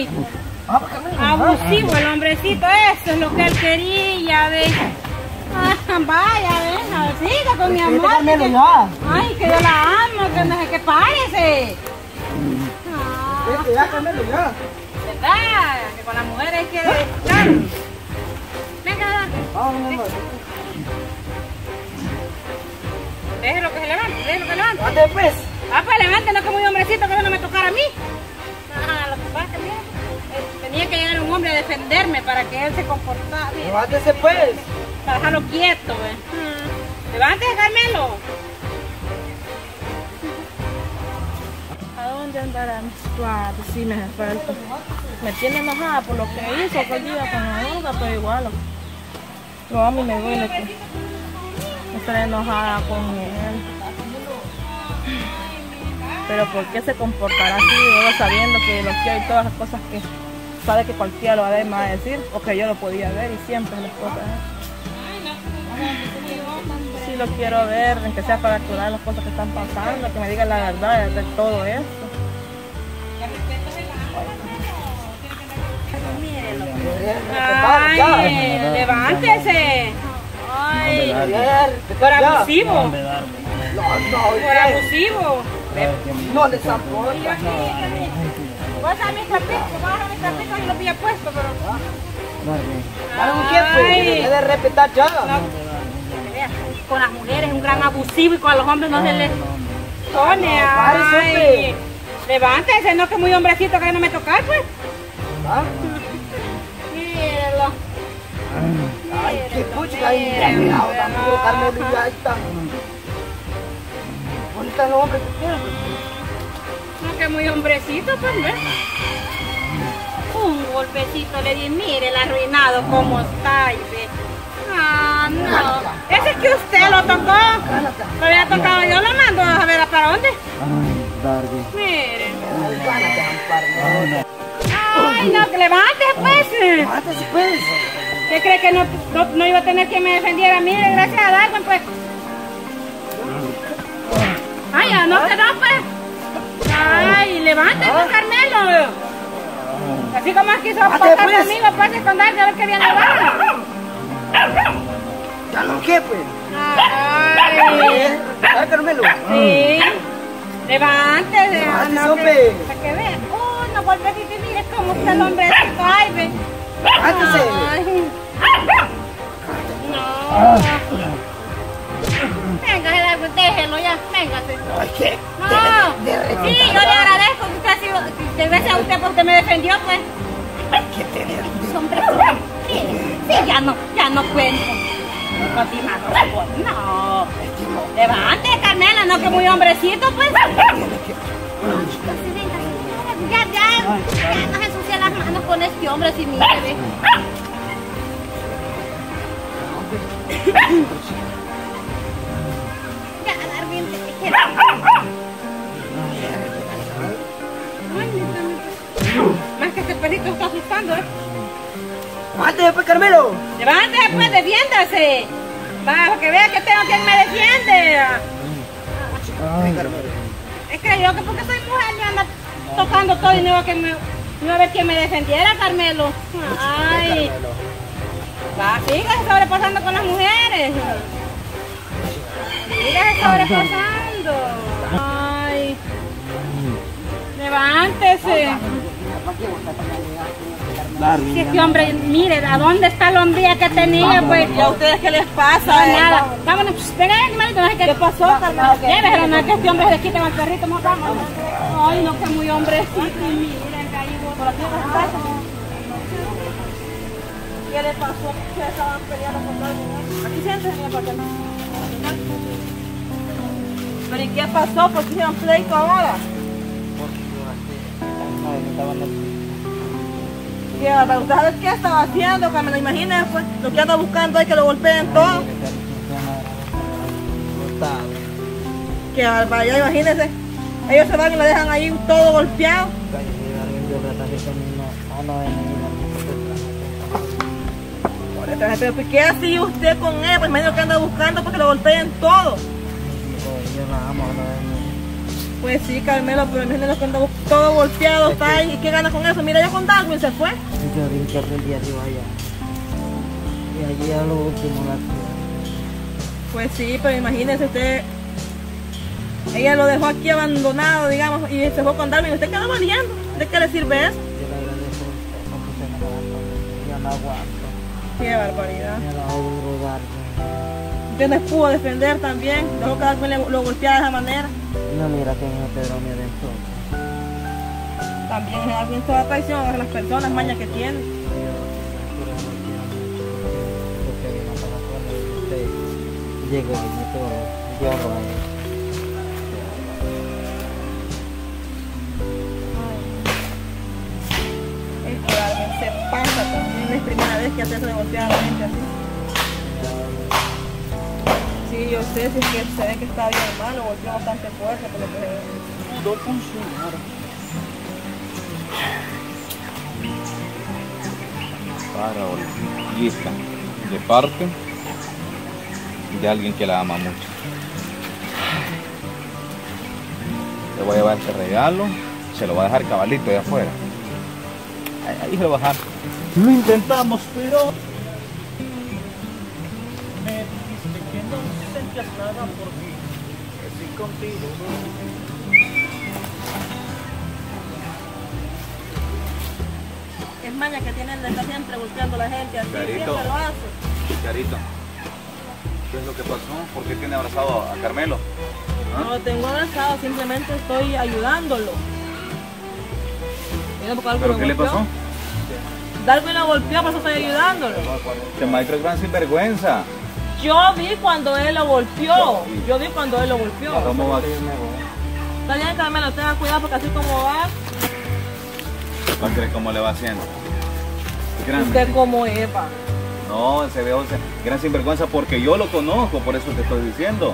Abusivo el hombrecito, eso es lo que él quería, ¿ves? Vaya, ¿ves? A ver, siga con mi amor. Ay, que yo la amo, que no sé qué parece. Ya, Carmelo, ya. ¿Verdad? Que con las mujeres hay que estar. Venga, vamos, mi amor. Déjelo que se levante, déjelo que levante. Ande pues. Pues levante, no como un hombrecito que eso no me tocara a mí. Lo que pasa es que tenía que llegar un hombre a defenderme para que él se comportara. Levántese pues. Para dejarlo quieto, ¿ves? Levántese, Carmelo. ¿A dónde andará? Claro, sí me hace falta. Me tiene enojada por lo que hizo aquel día con la duda, pero igual. Lo a mí me duele que estaré enojada con él. Pero ¿por qué se comportará así? Yo sabiendo que lo quiero y todas las cosas que sabe que cualquiera lo va a ver, me va a decir, o que yo lo podía ver y siempre las cosas. Sí lo quiero ver, aunque sea para aclarar las cosas que están pasando, que me diga la verdad de todo esto. Ay, levántese. Ay, por abusivo. Por abusivo. No le zampo. Voy a dejar mis tapitos y los había puesto, pero... ¿Qué fue? Debe respetar ya. Con las mujeres es un gran abusivo y con los hombres no se les pone. Ay, levántese, no que muy hombrecito que no me tocar, pues. Míralo. Ay, qué pucha, ahí. Carmelo, ya está. ¿Dónde el hombre que quiere? No, que muy hombrecito, pues, ¿ves? Un golpecito le di, mire el arruinado como está, y ve. No. Ese es que usted lo tocó. Lo había tocado yo, lo mando a ver para dónde. Mire. Ay, no, que levántese, pues. Levántese, pues. ¿Qué cree que no iba a tener quien me defendiera? Mire, gracias a Darwin, pues. Ay, ya no quedó, pues. Ay, levántese, Carmelo. Así como aquí se va a pasar conmigo, pase con Darwin a ver qué viene abajo. ¿Ya no qué, pues? Ay. ¿Ay, Carmelo? Sí. Levántese. Levántese, hombre. Para que vea. No golpecito y mire cómo está el hombrecito. Ay, ve. Levántese. No. Venga, déjelo ya, véngase. Ay, ¿qué? No. Sí, yo le agradezco que usted ha sido, que gracias a usted porque usted me defendió, pues. Ay, ¿qué tener? Sí, ya no cuento. No. Levante, Carmela, no que muy hombrecito, pues. Ya no se ensucia las manos con este hombre, si mire, ve. Ya, Darwin, te quiero. Más que este perrito está asustando, ¿eh? ¡Levántese, pues, Carmelo! ¡Levántese, pues, defiéndase! Va, para que vea que tengo quien me defiende. Ay, Carmelo. Es que yo que porque soy mujer me anda tocando todo y no iba a ver quién me defendiera, Carmelo. Ay. Va, sígase sobrepasando con las mujeres. Sígase sobrepasando. Ay. Levántese. Si este hombre, mire, ¿a dónde está la hombría que tenía? Pues, ¿y a ustedes qué les pasa? Nada. Vámonos, venga, animalito, no sé qué pasó, Carmelo. Lléveselo, no es que este hombre se le quite al perrito, vamos. Ay, no, que muy hombrecito, y miren, caído por aquí, ¿qué le pasó? ¿Qué estaban peleando con todo el mundo? Aquí siéntese, para que no. ¿Pero y qué pasó? ¿Por qué hicieron pleito ahora? ¿Usted sabe qué estaba haciendo? Que me lo imaginen, pues, lo que anda buscando es que lo golpeen todo. Que vaya, imagínense, ellos se van y lo dejan ahí todo golpeado. Pero ¿qué hacía usted con él? Pues medio que anda buscando porque lo golpeen todo. Pues sí, Carmelo, pero imagínate que anda todo golpeado, está ahí. ¿Y qué gana con eso? Mira, ya con Darwin se fue. Yo vi que el día arriba allá. Y allí a lo último la ciudad. Pues sí, pero imagínese usted. Ella lo dejó aquí abandonado, digamos, y se fue con Darwin. ¿Usted quedó valiendo? ¿De qué le sirve eso? Yo le agradezco a usted, porque usted no me aguanta. Yo no aguanto. Qué barbaridad. Me la duro Darwin. Usted no pudo defender también. Dejó que Darwin lo golpeara de esa manera. No, mira que no te lo mira entonces. También es alguien toda traición a las personas, maña que tiene. Llegó y todo, yo lo hago. Es que alguien se pasa también, es primera vez que hace eso de golpear a la gente así. Sí, yo sé, si es que se ve que está bien mal, lo golpeó bastante fuerte por lo que se ve. Pudo funcionar. Para Olguita, de parte de alguien que la ama mucho. Le voy a llevar este regalo, se lo voy a dejar cabalito de afuera. Ahí se lo voy a dejar. Lo intentamos, pero me dijiste que no sentías nada por mí, que sí contigo. Es maña que tienen de estar siempre golpeando a la gente, así Carito. siempre lo hace. Carito, ¿qué es lo que pasó? ¿Por qué tiene abrazado a Carmelo? ¿Ah? No lo tengo abrazado, simplemente estoy ayudándolo. Mira, porque Darwin ¿Pero lo qué le golpeó. pasó? Darwin lo golpeó, por eso estoy ayudándolo. Este maestro es gran sinvergüenza. Yo vi cuando él lo golpeó. Yo vi cuando él lo golpeó. ¿Cómo va? Está bien, Carmelo, tenga cuidado porque así como va, ¿Va a creer cómo le va haciendo? Es grande. usted como Eva. No, ese viejo es gran sinvergüenza porque yo lo conozco, por eso te estoy diciendo.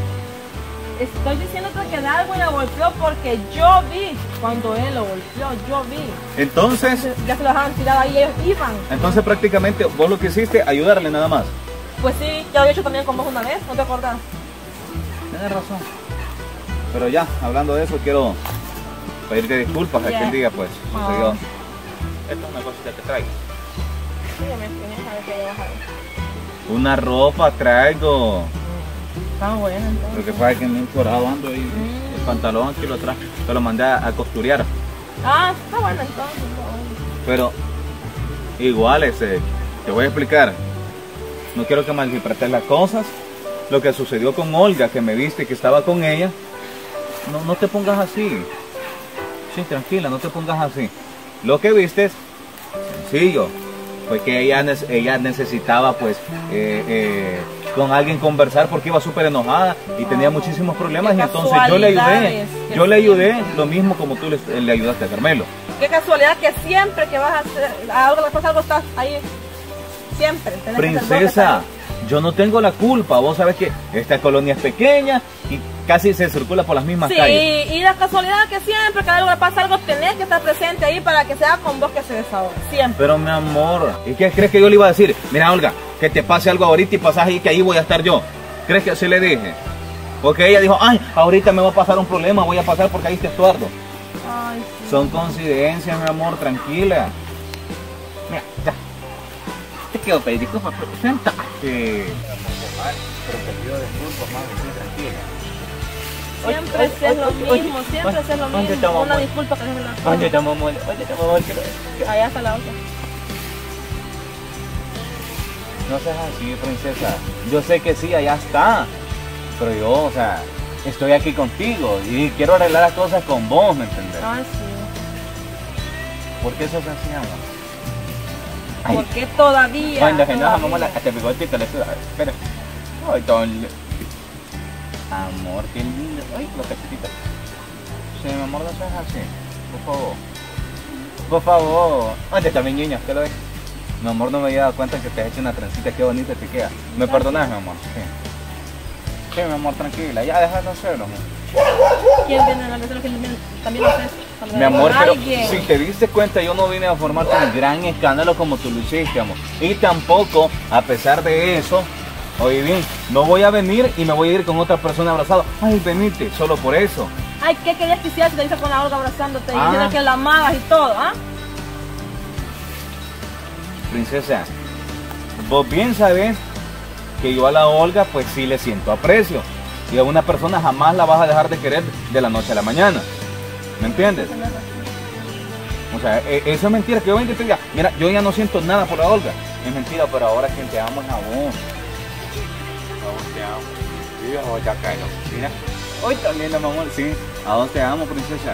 Estoy diciéndote que Darwin lo golpeó porque yo vi cuando él lo golpeó, yo vi. Entonces, Ya se lo dejaban tirado ahí, ellos iban. entonces prácticamente vos lo que hiciste, ayudarle nada más. Pues sí, ya lo he hecho también con vos una vez, ¿no te acordás? Tienes razón. Pero ya, hablando de eso, quiero pedirte disculpas Ya. aquel día, pues, sucedió. Oh. Esto es una cosita que traigo. Sí, ya me tienes a ver qué llevas ahí. Una ropa traigo. Está bueno entonces. Lo que pasa es que me he encorado ando ahí. El pantalón aquí lo traje. Te lo mandé a costurear. Ah, está bueno entonces. Está bueno. Pero igual, te voy a explicar. No quiero que malinterpretes las cosas. Lo que sucedió con Olga, que me viste que estaba con ella. No te pongas así. Sí, tranquila, no te pongas así. Lo que viste es sencillo. Fue que ella necesitaba pues con alguien conversar porque iba súper enojada y tenía muchísimos problemas. Qué Y entonces yo le ayudé. casualidades, Yo le ayudé lo mismo como tú le ayudaste a Carmelo. Qué casualidad que siempre que vas a hacer algo, después algo estás ahí. Siempre. tenés que ser vos que Princesa, estás yo no tengo la culpa. Vos sabes que esta colonia es pequeña y casi se circula por las mismas ahí. calles. Sí, y la casualidad que siempre que algo le pasa algo, tenés que estar presente ahí para que sea con vos que se desahogue. Siempre. Pero mi amor, ¿y qué crees que yo le iba a decir? Mira, Olga, que te pase algo ahorita y pasas ahí que ahí voy a estar yo. ¿Crees que así le dije? Porque ella dijo, ay, ahorita me va a pasar un problema, voy a pasar porque ahí está Estuardo. Ay, sí. Son coincidencias, mi amor, tranquila. Mira, ya. Te quiero pedir disculpas, pero sentate. Pero te pido disculpas, mami, sí, tranquila. Siempre es lo mismo, siempre es lo ¿Dónde mismo. está mamá? Una disculpa que déjeme la Oye, mamá, Allá está la otra. no seas así, princesa. Yo sé que sí, allá está. Pero yo, o sea, estoy aquí contigo y quiero arreglar las cosas con vos, ¿me entendés? Ay, sí. ¿Por qué eso se hacía? ¿Por qué todavía? Cuando se enoja, Todavía. mamá, hasta bigotito le suda. Espera. Ay, amor, qué lindo. Ay, los cachetitos. Sí, mi amor, no seas así. Por favor. Por favor. ¿Dónde está mi niño? ¿Qué lo ves? Mi amor, no me había dado cuenta que te has hecho una trencita. Qué bonita te queda. ¿Me perdonas, mi amor? Sí. Sí, mi amor, tranquila. Ya, deja de hacerlo, amor. ¿Quién viene a la vez de lo que también lo haces? Mi amor, pero Alguien. si te diste cuenta, yo no vine a formarte un gran escándalo como tú lo hiciste, amor. Y tampoco, a pesar de eso, oye bien, no voy a venir y me voy a ir con otra persona abrazada. Ay, venite, solo por eso. Ay, ¿qué querías que hicieras si te hizo con la Olga abrazándote y diciendo que la amabas y todo, ah? Princesa, vos bien sabés que yo a la Olga pues sí le siento aprecio. Y a una persona jamás la vas a dejar de querer de la noche a la mañana. ¿Me entiendes? O sea, eso es mentira. Que yo venga y te diga, mira, yo ya no siento nada por la Olga. Es mentira, pero ahora quien te amo es a vos. A vos te amo. Sí, a vos ya caigo. Mira, hoy también, mi amor, sí. A vos te amo, princesa.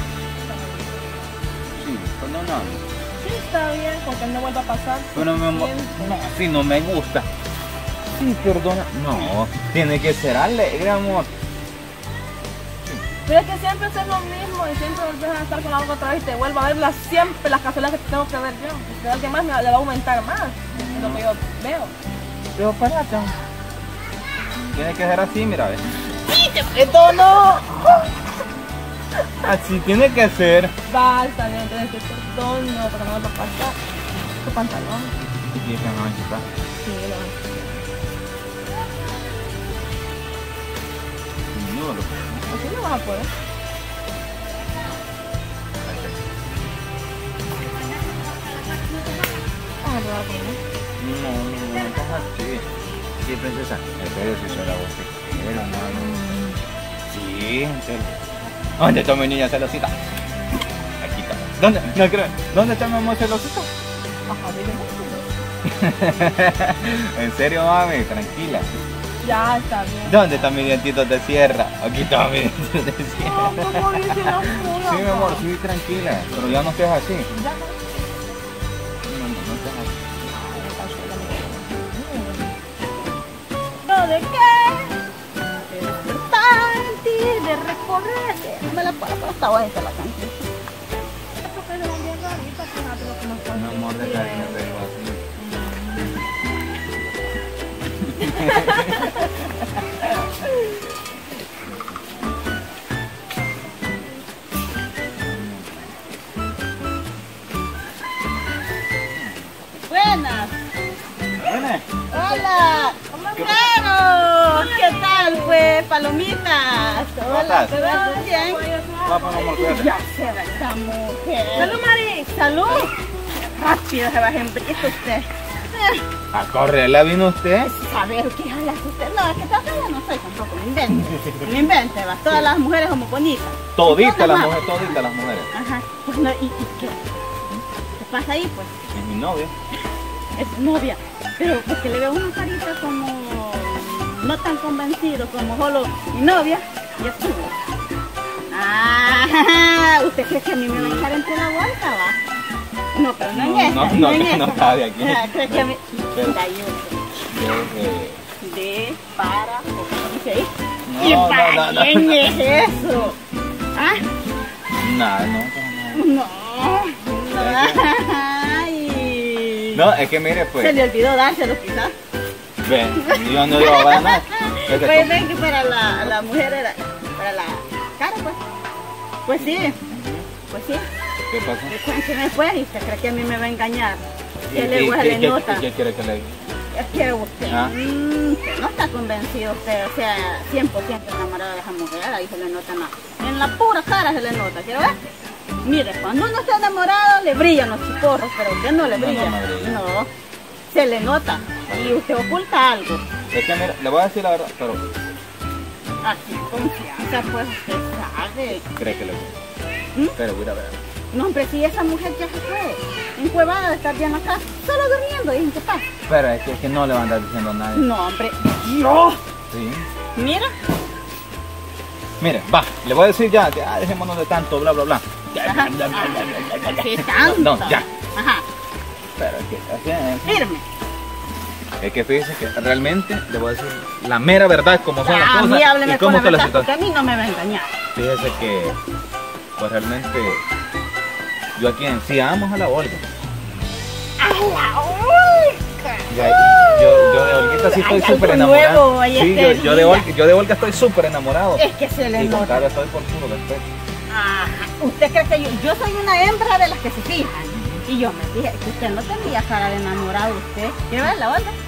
Sí, perdóname. Sí, está bien, porque no vuelva a pasar. Pero mi amor, no, si no me gusta. Sí, perdona. No, tiene que ser alegre, amor. Pero es que siempre es lo mismo y siempre volvés a estar con la Olga otra vez y te vuelvo a ver siempre las casualidades que tengo que ver yo. Porque alguien más le va a aumentar más de lo que yo veo. Pero párate. Tiene que ser así, mira, ¿ves? ¡Sí, te preto, no! Así tiene que ser. Basta, bien, entonces te perdono, porque no me va a pasar. Tu pantalón. Y esa manchita. Sí, lo No, así no vas a poder. Ah, lo vas a poner. no, estás así. Sí, princesa. En serio, si soy la voz que quiero, hermano. Sí, en serio. ¿Dónde está mi niña celosita? Aquí está. ¿Dónde? No creo. ¿Dónde está mi amor celosita? Ajá, En serio, mami, tranquila. ya está bien. ¿Dónde están mis dientitos de sierra? Aquí están mis dientitos de sierra. No, ¿cómo dice la Sí, mi amor, sí, tranquila. Pero ya no estés así. Ya No estés así. ¿no? ¿De qué? De despertar en ti, de recorrer. No me la puedo, pero está bonita la canción. Mi amor de cariño te digo así. Buenas. ¿Viene? Hola. ¿Cómo estamos? ¿Qué tal, pues, palomitas? ¿Cómo Hola, estás? ¿todo bien? Papá, mi amor, cuídate. Ya se va esta mujer. ¡Salud, Mari! Salud. Rápido se va a empresa usted. A correrla vino usted. A ver, ¿qué habla usted? No, es que yo no soy tampoco, no invente. No invente, va. Todas las mujeres como bonitas. Toditas las Todas mujeres, toditas las mujeres. Ajá. Pues no, ¿y qué? ¿Qué pasa ahí, pues? Es mi novia. Es su novia. Pero porque le veo una carita como no tan convencido como solo mi novia y es su novia. Ah, ¿usted cree que a mí me va a echar entre la vuelta, va? No, pero no en esta, no, en que esta. no cabe aquí. ¿Cree que a mí? Pero- Mira, de, para, ¿cómo dice ahí? No, ¿Y para no, no, quién no. es eso? ¿Ah? Nada, No, no. Ay. no. No, es que mire, Se pues. le olvidó dárselo quizás. Ven, yo no iba a dar nada. Es que Pues como- ven que para la mujer era, para la cara, pues. Pues sí, pues sí. ¿Qué pasa? Cuénteme pues, y usted cree que a mí me va a engañar. ¿Y Que le huele qué- nota. qué quiere que le diga? Es que usted, Ah. usted no está convencido, usted, o sea, 100% enamorado de esa mujer, ahí se le nota nada. En la pura cara se le nota, ¿quiere ver? Mire, cuando uno está enamorado le brillan los chiporros, pero a usted no le No, brilla. no me brilla. No, se le nota. Y usted oculta algo. Es que mira, le voy a decir la verdad, pero Así, confianza, pues usted sabe. cree que le gusta. Pero voy a ver. No, hombre, si esa mujer ya se fue, encuevada de estar bien acá, solo durmiendo, ¿y en qué pasa? Pero es que no le van a andar diciendo a nadie. No, hombre, no. Sí. Mira, Mire, va, le voy a decir ya, dejémonos de tanto, bla, bla, bla. ajá. Sí, tanto. No, ya. Ajá, Pero es que, firme. es que fíjese que realmente le voy a decir la mera verdad como son las A mí cosas hábleme y con cómo la está la verdad, porque situación. a mí no me va a engañar. Fíjese que, pues realmente, yo aquí en sí amo a la Olga. ¡A la Olga! Ya, yo de Olguita sí estoy Hay súper algo enamorado. nuevo, ahí Sí, está yo de Olga estoy súper enamorado. Es que se le Y con nota. Carla estoy por puro respeto. Ajá. ¿Usted cree que yo soy una hembra de las que se fijan? Y yo me dije que usted no tenía cara de enamorado usted. ¿Quiere ver la Olga?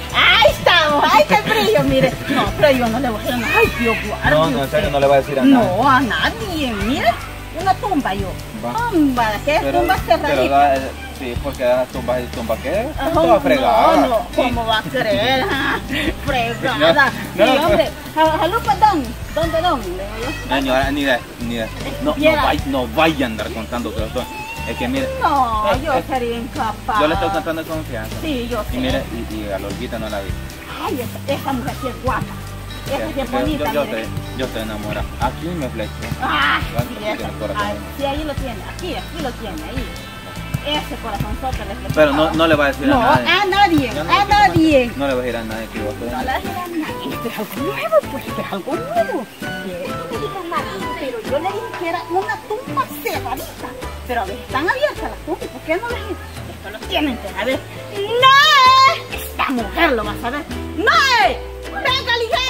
Ahí estamos, ahí está el brillo, mire. No, pero yo no le voy a decir nada. Ay, Dios guarde. No, en serio no le va a decir a nadie. No, a nadie, mire. Una tumba yo. Va. Tumba, ¿qué es tumba cerradita? Sí, porque das tumbas y tumba qué, te va a fregar. No, no, ¿cómo va a creer? Fregada. No, Sí, no, hombre. Jalú, perdón. ¿Dónde, le digo yo? Señora, no vaya a andar contando todo esto. Es que mire, No, yo sería incapaz. yo le estoy contando de confianza. Sí, yo sé. Y mire, y a la Olguita no la vi. Ay, esa mujer sí es guapa. Esa sí es bonita. mire. Yo estoy enamorado. Aquí me flechó. Ah, Claro, sí, tiene esa. corazón. Ay, sí, ahí lo tiene. Aquí lo tiene, ahí. Ese corazonzote le flechó. Pero no le va a decir No, a nadie. a nadie, Yo no a le- nadie. No le va a decir a nadie que yo estoy No le enamorado. digas nada. Esto es algo nuevo, pues esto es algo nuevo. Que no le digas nada. Pero yo le dije que era una tumba cerradita. Pero a ver, están abiertas las tumbas. ¿Por qué no les dije? Esto lo tienen que saber. ¡No! Esta mujer lo va a saber. ¡No! ¡Venga, ligero!